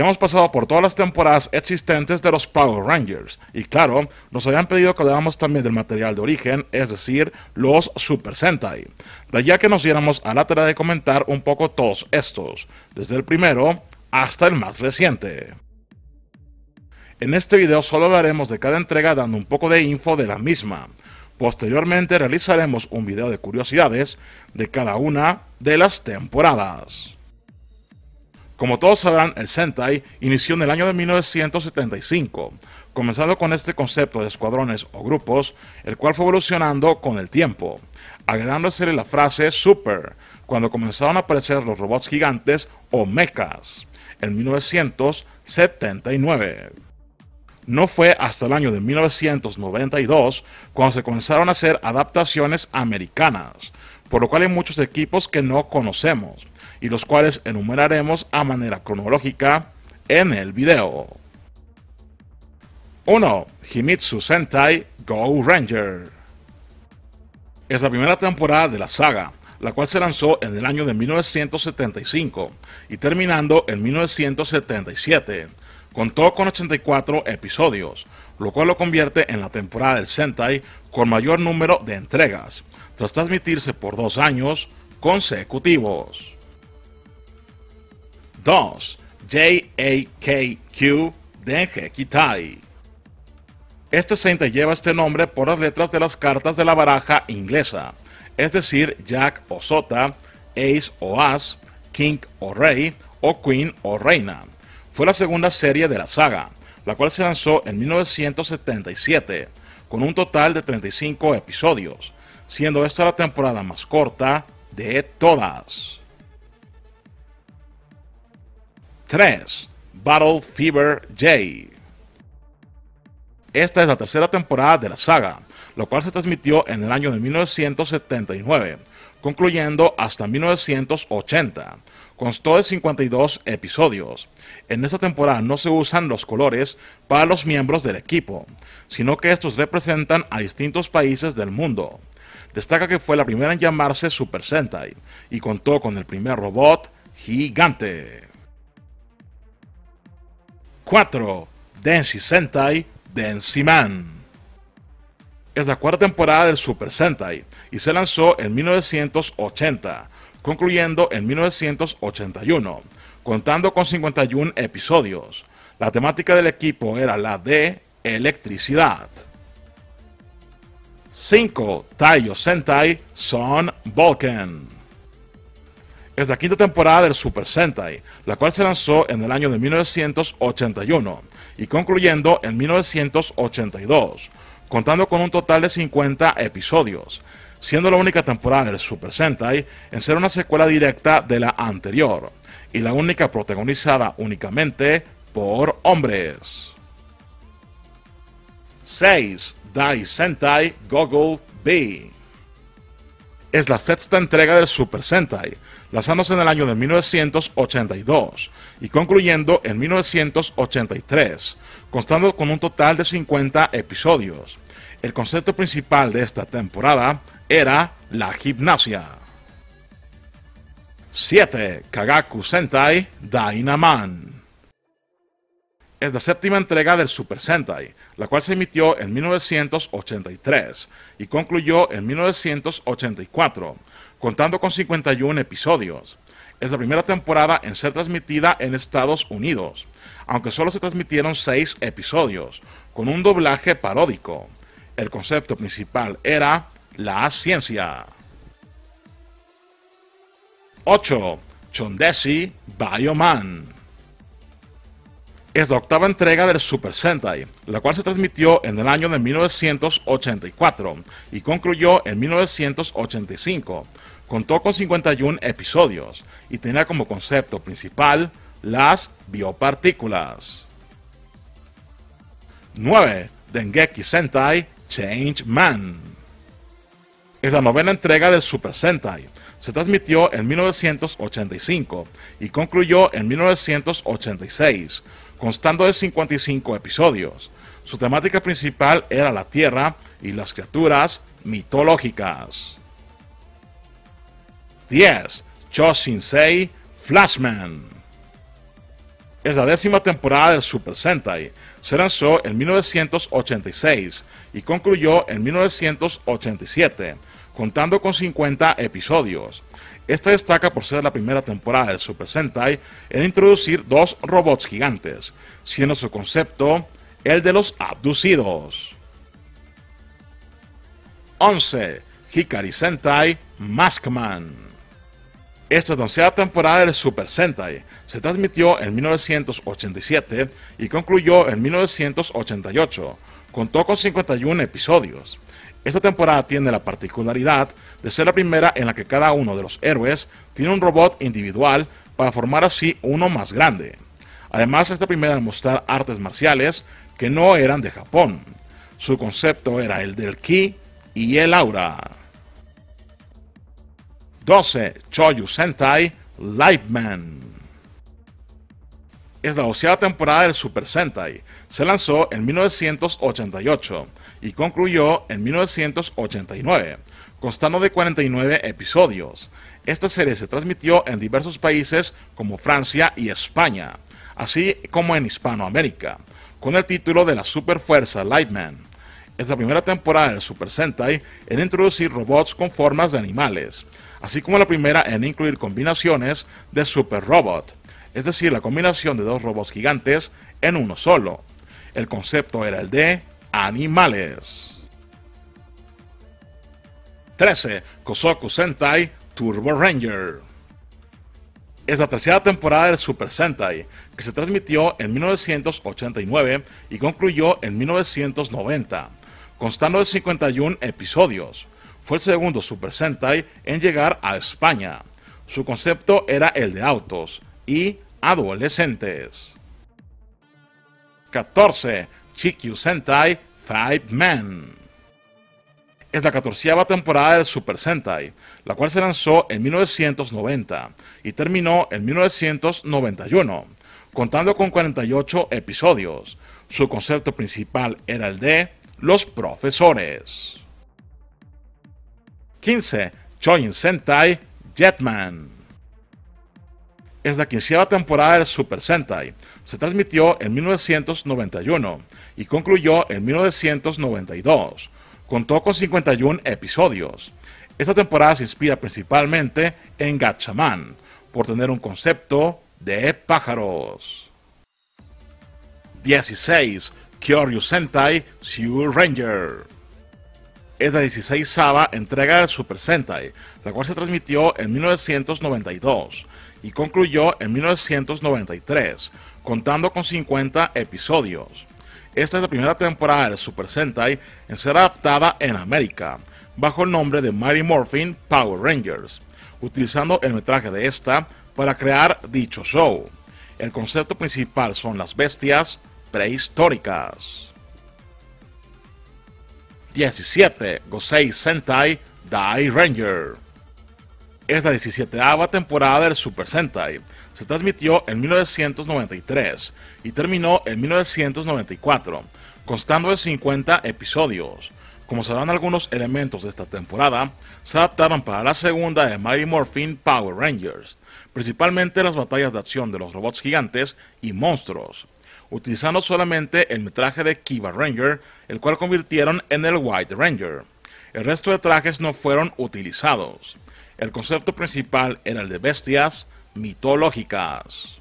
hemos pasado por todas las temporadas existentes de los Power Rangers, y claro, nos habían pedido que habláramos también del material de origen, es decir, los Super Sentai. De allá que nos diéramos a la tarea de comentar un poco todos estos, desde el primero hasta el más reciente. En este video solo hablaremos de cada entrega dando un poco de info de la misma. Posteriormente realizaremos un video de curiosidades de cada una de las temporadas. Como todos sabrán, el Sentai inició en el año de 1975, comenzando con este concepto de escuadrones o grupos, el cual fue evolucionando con el tiempo, agregándosele la frase Super, cuando comenzaron a aparecer los robots gigantes o mechas, en 1979. No fue hasta el año de 1992 cuando se comenzaron a hacer adaptaciones americanas, por lo cual hay muchos equipos que no conocemos, y los cuales enumeraremos a manera cronológica en el video. 1. Himitsu Sentai Go Ranger. Es la primera temporada de la saga, la cual se lanzó en el año de 1975 y terminando en 1977. Contó con 84 episodios, lo cual lo convierte en la temporada del Sentai con mayor número de entregas, tras transmitirse por 2 años consecutivos. 2. JAKQ Dengeki Tai. Este Sentai lleva este nombre por las letras de las cartas de la baraja inglesa, es decir, Jack o Sota, Ace o As, King o Rey o Queen o Reina. Fue la segunda serie de la saga, la cual se lanzó en 1977, con un total de 35 episodios, siendo esta la temporada más corta de todas. 3. Battle Fever J. Esta es la tercera temporada de la saga, la cual se transmitió en el año de 1979, concluyendo hasta 1980. Constó de 52 episodios. En esta temporada no se usan los colores para los miembros del equipo, sino que estos representan a distintos países del mundo. Destaca que fue la primera en llamarse Super Sentai y contó con el primer robot gigante. 4. Denshi Sentai Denshi Man. Es la cuarta temporada del Super Sentai y se lanzó en 1980, concluyendo en 1981, contando con 51 episodios. La temática del equipo era la de electricidad. 5. Taiyo Sentai Son Vulcan. Es la quinta temporada del Super Sentai, la cual se lanzó en el año de 1981 y concluyendo en 1982, contando con un total de 50 episodios, siendo la única temporada del Super Sentai en ser una secuela directa de la anterior, y la única protagonizada únicamente por hombres. 6. Dai Sentai Goggle B. Es la sexta entrega del Super Sentai, lanzándose en el año de 1982 y concluyendo en 1983, constando con un total de 50 episodios. El concepto principal de esta temporada era la gimnasia. 7. Kagaku Sentai Dynaman. Es la séptima entrega del Super Sentai, la cual se emitió en 1983 y concluyó en 1984, contando con 51 episodios. Es la primera temporada en ser transmitida en Estados Unidos, aunque solo se transmitieron 6 episodios, con un doblaje paródico. El concepto principal era la ciencia. 8. Chondeshi Bioman. Es la octava entrega del Super Sentai, la cual se transmitió en el año de 1984 y concluyó en 1985. Contó con 51 episodios y tenía como concepto principal las biopartículas. 9. Dengeki Sentai Change Man. Es la novena entrega del Super Sentai. Se transmitió en 1985 y concluyó en 1986, constando de 55 episodios. Su temática principal era la Tierra y las criaturas mitológicas. 10. Choshinsei Flashman. Es la 10ª temporada del Super Sentai. Se lanzó en 1986 y concluyó en 1987, contando con 50 episodios. Esta destaca por ser la primera temporada del Super Sentai en introducir dos robots gigantes, siendo su concepto el de los abducidos. 11. Hikari Sentai Maskman. Esta 11ª temporada del Super Sentai se transmitió en 1987 y concluyó en 1988. Contó con 51 episodios. Esta temporada tiene la particularidad de ser la primera en la que cada uno de los héroes tiene un robot individual para formar así uno más grande. Además, es la primera en mostrar artes marciales que no eran de Japón. Su concepto era el del ki y el aura. 12. Choyu Sentai Lightman. Es la 12ª temporada del Super Sentai. Se lanzó en 1988 y concluyó en 1989, constando de 49 episodios. Esta serie se transmitió en diversos países como Francia y España, así como en Hispanoamérica, con el título de la Super Fuerza Lightman. Es la primera temporada del Super Sentai en introducir robots con formas de animales, así como la primera en incluir combinaciones de Super Robot, es decir, la combinación de dos robots gigantes en uno solo. El concepto era el de animales. 13. Kosoku Sentai Turbo Ranger. Es la 3ª temporada del Super Sentai, que se transmitió en 1989 y concluyó en 1990, constando de 51 episodios. Fue el segundo Super Sentai en llegar a España. Su concepto era el de autos y adolescentes. 14. Chikyu Sentai Five Man. Es la 14ª temporada del Super Sentai, la cual se lanzó en 1990 y terminó en 1991, contando con 48 episodios. Su concepto principal era el de los profesores. 15. Chojin Sentai Jetman. Es la 15ª temporada del Super Sentai. Se transmitió en 1991 y concluyó en 1992. Contó con 51 episodios. Esta temporada se inspira principalmente en Gatchaman, por tener un concepto de pájaros. 16. Kyoryu Sentai Zyu Ranger. Es la 16ª entrega del Super Sentai, la cual se transmitió en 1992 y concluyó en 1993, contando con 50 episodios. Esta es la primera temporada del Super Sentai en ser adaptada en América, bajo el nombre de Mighty Morphin Power Rangers, utilizando el metraje de esta para crear dicho show. El concepto principal son las bestias prehistóricas. 17. Gosei Sentai Dai Ranger. Es la 17ª temporada del Super Sentai. Se transmitió en 1993 y terminó en 1994, constando de 50 episodios. Como se dan algunos elementos de esta temporada, se adaptaron para la segunda de Mighty Morphin Power Rangers, principalmente las batallas de acción de los robots gigantes y monstruos, utilizando solamente el metraje de Kiva Ranger, el cual convirtieron en el White Ranger. El resto de trajes no fueron utilizados. El concepto principal era el de bestias mitológicas.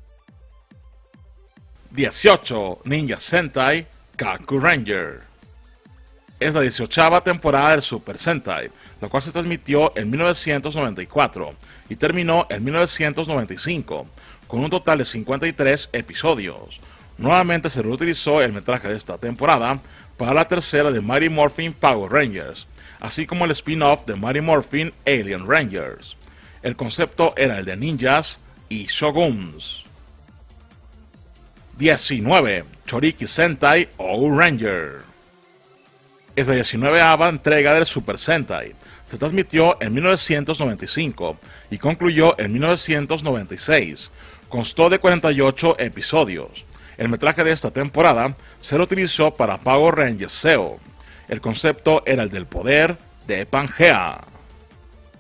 18. Ninja Sentai Kaku Ranger. Es la 18ª temporada del Super Sentai, la cual se transmitió en 1994 y terminó en 1995, con un total de 53 episodios. Nuevamente se reutilizó el metraje de esta temporada para la tercera de Mighty Morphin Power Rangers, así como el spin-off de Mighty Morphin Alien Rangers. El concepto era el de ninjas y shoguns. 19. Choriki Sentai O Ranger. Es la 19ª entrega del Super Sentai. Se transmitió en 1995 y concluyó en 1996. Constó de 48 episodios. El metraje de esta temporada se lo utilizó para Power Rangers Zeo. El concepto era el del poder de Pangea.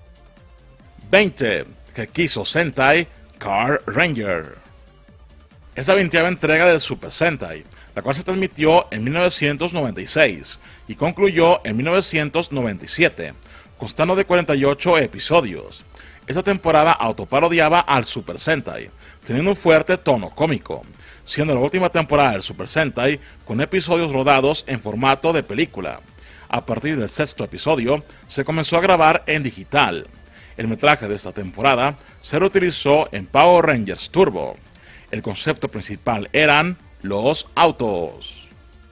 20. Gekiso Sentai Car Ranger. Es la 20ª entrega del Super Sentai, la cual se transmitió en 1996 y concluyó en 1997, constando de 48 episodios. Esta temporada autoparodiaba al Super Sentai, teniendo un fuerte tono cómico, siendo la última temporada del Super Sentai con episodios rodados en formato de película. A partir del sexto episodio, se comenzó a grabar en digital. El metraje de esta temporada se reutilizó en Power Rangers Turbo. El concepto principal eran los autos.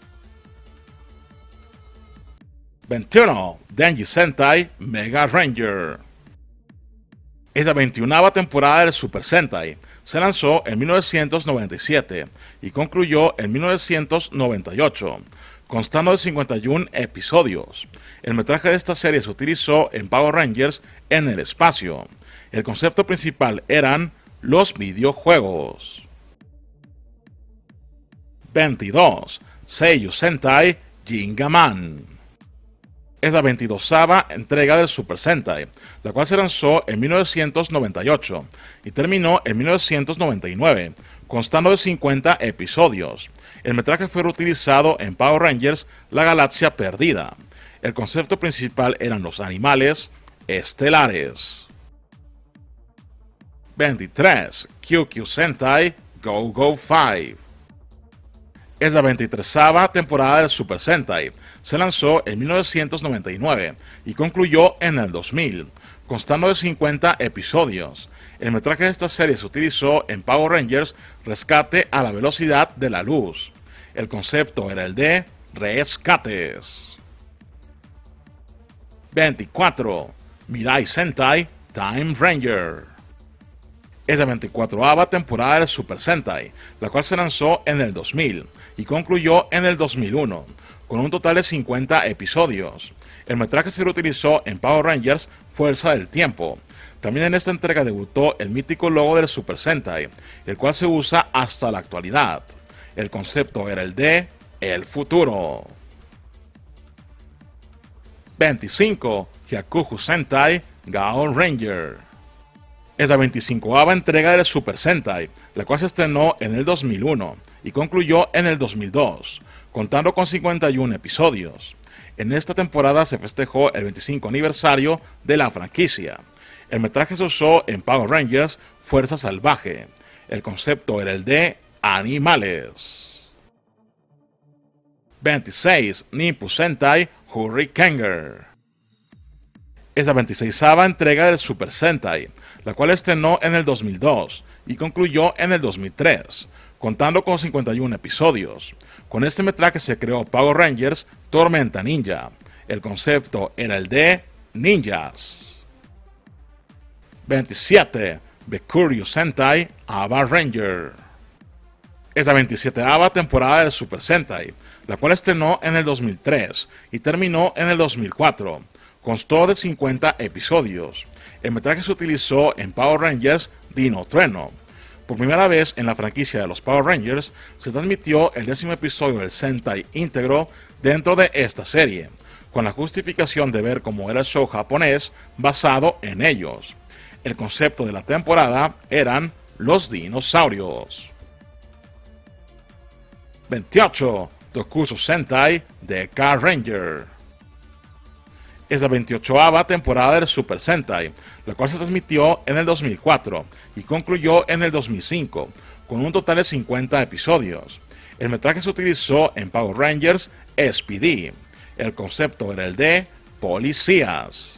21. Denji Sentai Mega Ranger. Es la 21ª temporada del Super Sentai. Se lanzó en 1997 y concluyó en 1998, constando de 51 episodios. El metraje de esta serie se utilizó en Power Rangers en el espacio. El concepto principal eran los videojuegos. 22. Seiyu Sentai Gingaman. Es la 22ª entrega del Super Sentai, la cual se lanzó en 1998 y terminó en 1999, constando de 50 episodios. El metraje fue reutilizado en Power Rangers La Galaxia Perdida. El concepto principal eran los animales estelares. 23. QQ Sentai Go Go 5. Es la 23ª temporada del Super Sentai. Se lanzó en 1999 y concluyó en el 2000, constando de 50 episodios. El metraje de esta serie se utilizó en Power Rangers Rescate a la Velocidad de la Luz. El concepto era el de rescates. 24. Mirai Sentai Time Ranger. Es la 24ª temporada del Super Sentai, la cual se lanzó en el 2000 y concluyó en el 2001, con un total de 50 episodios. El metraje se reutilizó en Power Rangers Fuerza del Tiempo. También en esta entrega debutó el mítico logo del Super Sentai, el cual se usa hasta la actualidad. El concepto era el de el futuro. 25. Hyakuju Sentai Gao Ranger. Es la 25ª entrega del Super Sentai, la cual se estrenó en el 2001 y concluyó en el 2002, contando con 51 episodios. En esta temporada se festejó el 25 aniversario de la franquicia. El metraje se usó en Power Rangers Fuerza Salvaje. El concepto era el de animales. 26. Ninpu Sentai Hurrikanger. Es la 26ª entrega del Super Sentai, la cual estrenó en el 2002 y concluyó en el 2003, contando con 51 episodios. Con este metraje se creó Power Rangers Tormenta Ninja. El concepto era el de ninjas. 27. Bekuryu Sentai Aba Ranger. Es la 27ª temporada del Super Sentai, la cual estrenó en el 2003 y terminó en el 2004. Constó de 50 episodios. El metraje se utilizó en Power Rangers Dino Trueno. Por primera vez en la franquicia de los Power Rangers se transmitió el 10º episodio del Sentai íntegro dentro de esta serie, con la justificación de ver cómo era el show japonés basado en ellos. El concepto de la temporada eran los dinosaurios. 28. Tokusou Sentai Deka Ranger. Es la 28ª temporada del Super Sentai, la cual se transmitió en el 2004 y concluyó en el 2005, con un total de 50 episodios. El metraje se utilizó en Power Rangers SPD. El concepto era el de policías.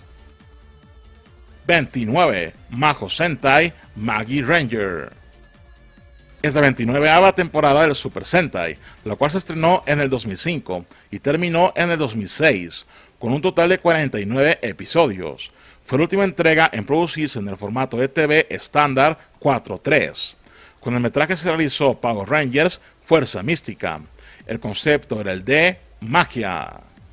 29. Majo Sentai Magi Ranger. Es la 29ª temporada del Super Sentai, la cual se estrenó en el 2005 y terminó en el 2006, con un total de 49 episodios. Fue la última entrega en producirse en el formato de TV estándar 4:3. Con el metraje se realizó Power Rangers Fuerza Mística. El concepto era el de magia.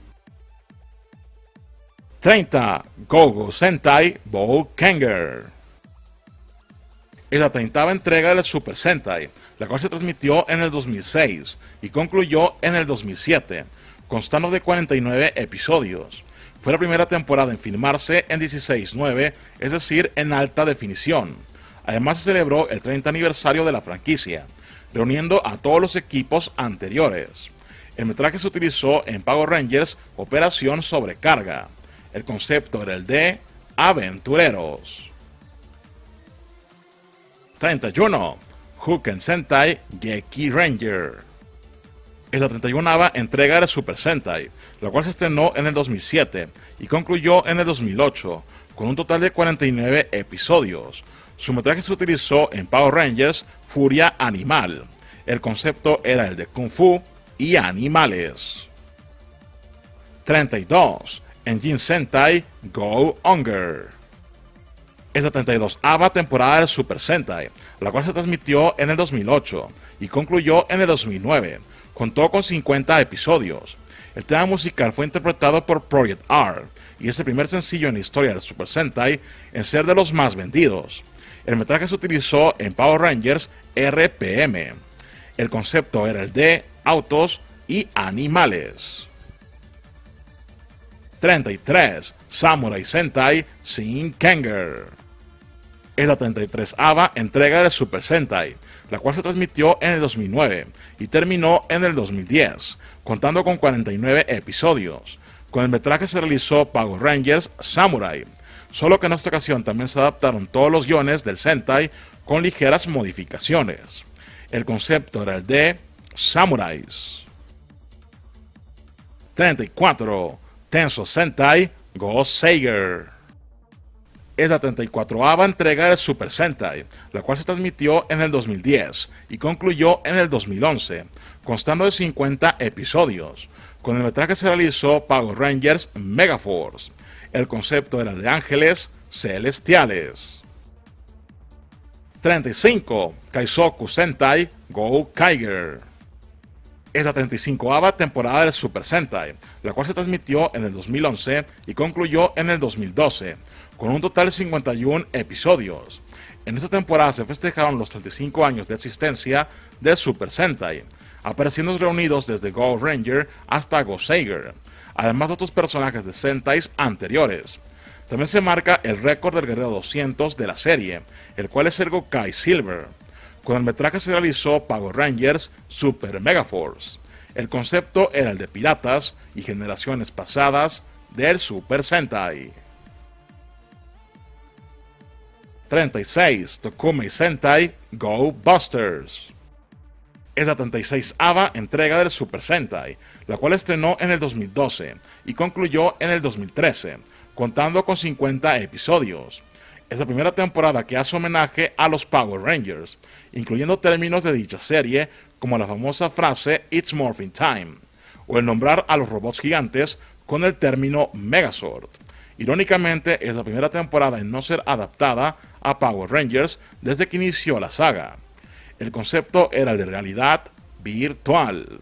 30. Go-Go Sentai Boukenger. Es la 30ª entrega del Super Sentai, la cual se transmitió en el 2006 y concluyó en el 2007, constando de 49 episodios. Fue la primera temporada en filmarse en 16:9, es decir, en alta definición. Además se celebró el 30 aniversario de la franquicia. reuniendo a todos los equipos anteriores. El metraje se utilizó en Power Rangers Operación Sobrecarga. El concepto era el de aventureros. 31. Huken Sentai Geki Ranger. Es la 31ª entrega de Super Sentai, la cual se estrenó en el 2007 y concluyó en el 2008, con un total de 49 episodios. Su metraje se utilizó en Power Rangers Furia Animal. El concepto era el de Kung Fu y animales. 32. Engine Sentai Go Onger. Es la 32ª temporada de Super Sentai, la cual se transmitió en el 2008 y concluyó en el 2009. Contó con 50 episodios. El tema musical fue interpretado por Project R y es el primer sencillo en la historia de Super Sentai en ser de los más vendidos. El metraje se utilizó en Power Rangers RPM. El concepto era el de autos y animales. 33. Samurai Sentai Sin Kenger. Es la 33ª entrega de Super Sentai, la cual se transmitió en el 2009 y terminó en el 2010, contando con 49 episodios. Con el metraje se realizó Power Rangers Samurai, solo que en esta ocasión también se adaptaron todos los guiones del Sentai con ligeras modificaciones. El concepto era el de samuráis. 34. Tenso Sentai Go Seiger. Es la 34ª entrega de Super Sentai, la cual se transmitió en el 2010 y concluyó en el 2011, constando de 50 episodios. Con el metraje se realizó Power Rangers Megaforce. El concepto era de ángeles celestiales. 35. Kaizoku Sentai Go Kaiger. Es la 35ª temporada de Super Sentai, la cual se transmitió en el 2011 y concluyó en el 2012, con un total de 51 episodios. En esta temporada se festejaron los 35 años de existencia de Super Sentai, apareciendo reunidos desde Go Ranger hasta Go Seiger, además de otros personajes de Sentais anteriores. También se marca el récord del guerrero 200 de la serie, el cual es el Gokai Silver. Con el metraje se realizó Power Rangers Super Megaforce. El concepto era el de piratas y generaciones pasadas del Super Sentai. 36. Tokumei Sentai Go Busters. Es la 36ª entrega del Super Sentai, la cual estrenó en el 2012 y concluyó en el 2013, contando con 50 episodios. Es la primera temporada que hace homenaje a los Power Rangers, incluyendo términos de dicha serie como la famosa frase It's Morphin Time, o el nombrar a los robots gigantes con el término Megazord. Irónicamente, es la primera temporada en no ser adaptada a Power Rangers desde que inició la saga. El concepto era el de realidad virtual.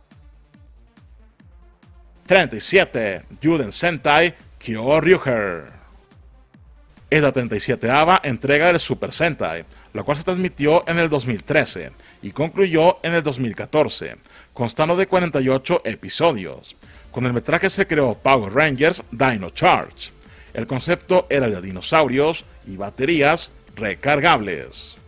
37. Juden Sentai Kyoryuger. Es la 37ª entrega del Super Sentai, la cual se transmitió en el 2013 y concluyó en el 2014, constando de 48 episodios. Con el metraje se creó Power Rangers Dino Charge. El concepto era el de dinosaurios y baterías recargables.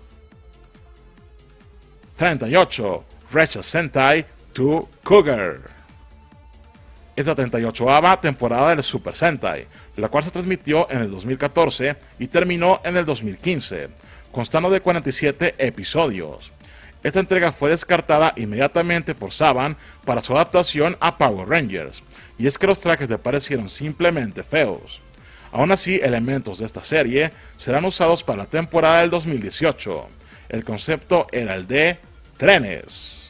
38. Recha Sentai 2 Cougar. Es la 38ª temporada del Super Sentai, la cual se transmitió en el 2014 y terminó en el 2015, constando de 47 episodios. Esta entrega fue descartada inmediatamente por Saban para su adaptación a Power Rangers, y es que los trajes le parecieron simplemente feos. Aún así, elementos de esta serie serán usados para la temporada del 2018. El concepto era el de trenes.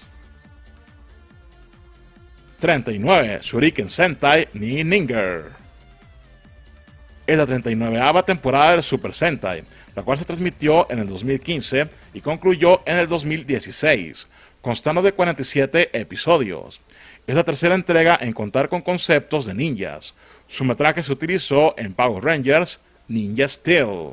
39. Shuriken Sentai Ni Ninger. Es la 39ª temporada del Super Sentai, la cual se transmitió en el 2015 y concluyó en el 2016, constando de 47 episodios. Es la tercera entrega en contar con conceptos de ninjas. Su metraje se utilizó en Power Rangers Ninja Steel.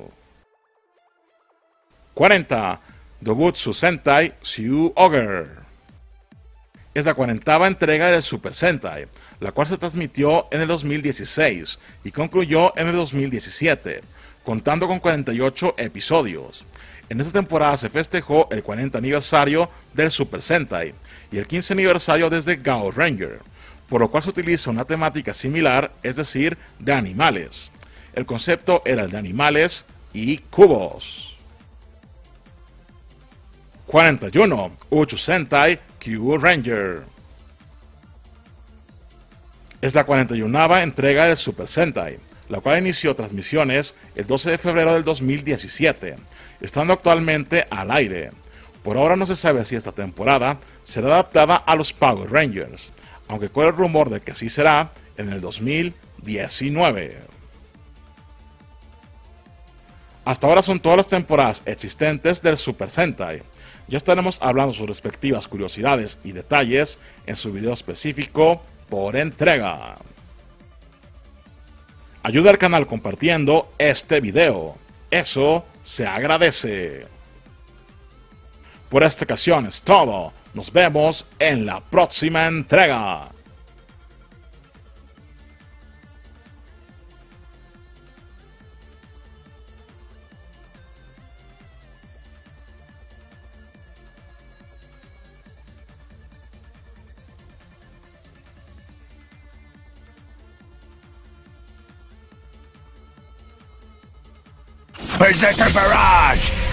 40. Dobutsu Sentai Shu Ogre. Es la 40ª entrega del Super Sentai, la cual se transmitió en el 2016 y concluyó en el 2017, contando con 48 episodios. En esta temporada se festejó el 40 aniversario del Super Sentai y el 15 aniversario desde Gao Ranger, por lo cual se utiliza una temática similar, es decir, de animales. El concepto era el de animales y cubos. 41. Uchu Sentai Q Ranger. Es la 41ª entrega del Super Sentai, la cual inició transmisiones el 12 de febrero del 2017, estando actualmente al aire. Por ahora no se sabe si esta temporada será adaptada a los Power Rangers, aunque corre el rumor de que sí será en el 2019. Hasta ahora son todas las temporadas existentes del Super Sentai. Ya estaremos hablando de sus respectivas curiosidades y detalles en su video específico por entrega. Ayuda al canal compartiendo este video. Eso se agradece. Por esta ocasión es todo. Nos vemos en la próxima entrega. Presenter Barrage!